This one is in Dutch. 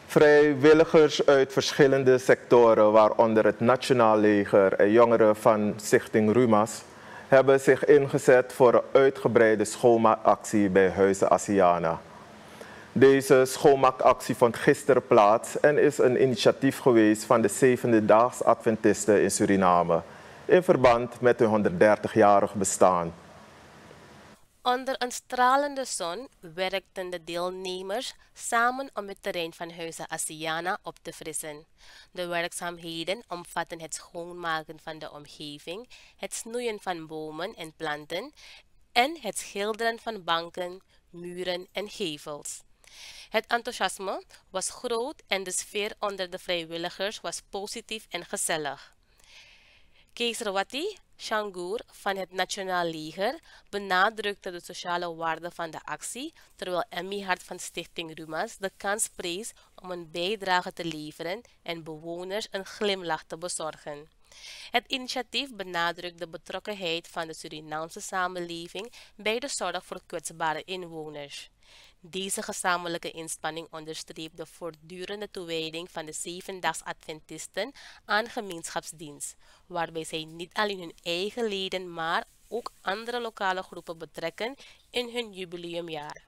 Vrijwilligers uit verschillende sectoren, waaronder het Nationaal Leger en jongeren van Stichting RUMAS, hebben zich ingezet voor een uitgebreide schoonmaakactie bij Huize Asiana. Deze schoonmaakactie vond gisteren plaats en is een initiatief geweest van de Zevende-daags Adventisten in Suriname in verband met hun 130-jarig bestaan. Onder een stralende zon werkten de deelnemers samen om het terrein van Huize Asiana op te frissen. De werkzaamheden omvatten het schoonmaken van de omgeving, het snoeien van bomen en planten en het schilderen van banken, muren en gevels. Het enthousiasme was groot en de sfeer onder de vrijwilligers was positief en gezellig. Keesrawati Shangur van het Nationaal Leger benadrukte de sociale waarde van de actie, terwijl Emmy Hart van Stichting RUMAS de kans prees om een bijdrage te leveren en bewoners een glimlach te bezorgen. Het initiatief benadrukt de betrokkenheid van de Surinaamse samenleving bij de zorg voor kwetsbare inwoners. Deze gezamenlijke inspanning onderstreept de voortdurende toewijding van de Zevendaags Adventisten aan gemeenschapsdienst, waarbij zij niet alleen hun eigen leden, maar ook andere lokale groepen betrekken in hun jubileumjaar.